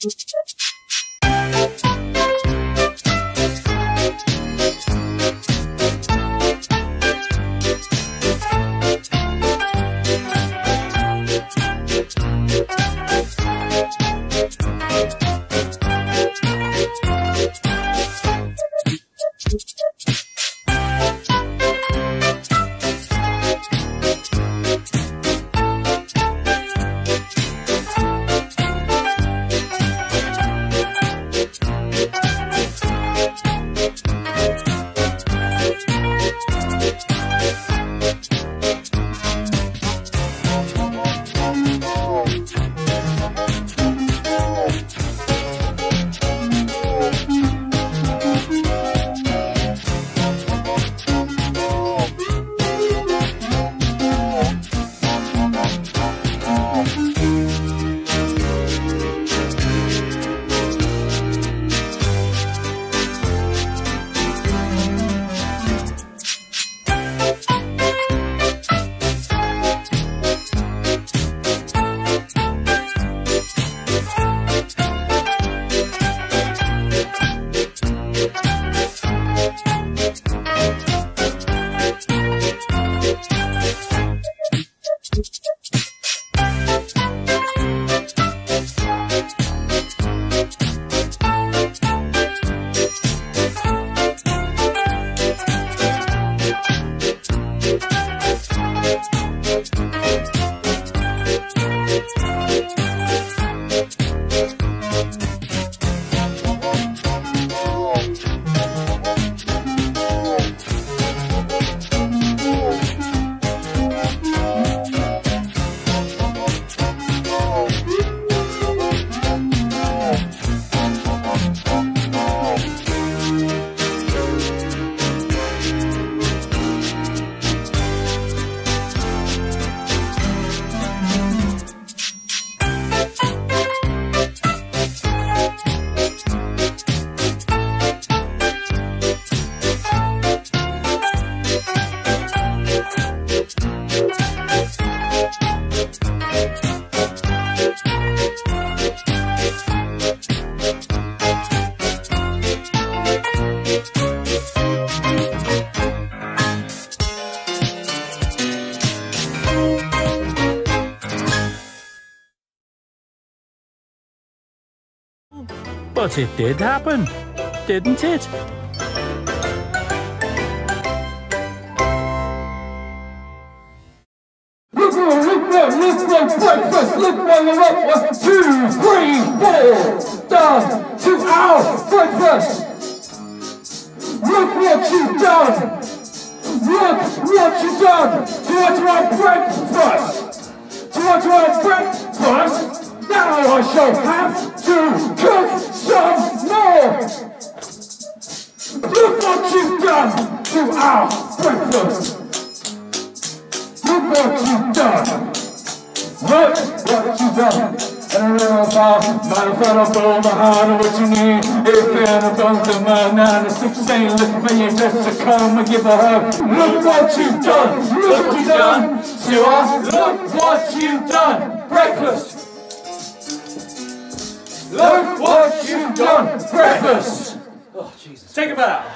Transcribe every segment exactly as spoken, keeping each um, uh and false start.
But it did happen, didn't it? Look, look, look, look, look, breakfast, look, one, one, two, three, four, done, two hours, breakfast. Look what you've done. Look what you've done to our breakfast. To our breakfast. Now I shall have to cook some more. Look what you've done to our breakfast. Look what you've done. Look what you've done. And a little bar, my fellow bowl, my heart of what you need. If you're a bunk of my nine or six ain't looking for you just to come and give a hug. Look what you've done. Look what you've done to us. Look what you've done. Breakfast. Look what you've done! Breakfast! Oh, Jesus. Take a bow.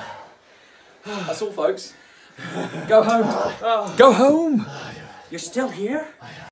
That's all, folks. Go home. Go home. You're still here?